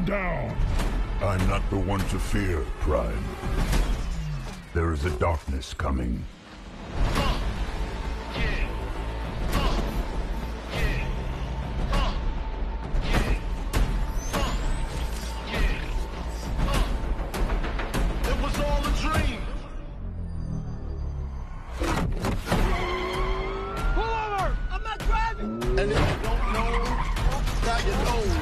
down! I'm not the one to fear, Prime. There is a darkness coming. It was all a dream. Pull over! I'm not driving! And if you don't know, now you know.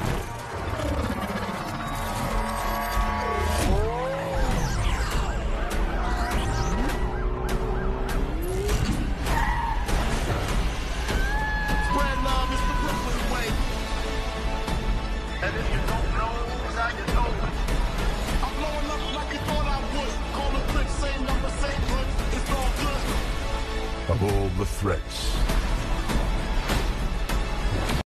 Spread love is the Brooklyn way. And if you don't know, now you know. I'm blowing up like you thought I would. Call the click, same number, same hood. It's all good. Of all the threats,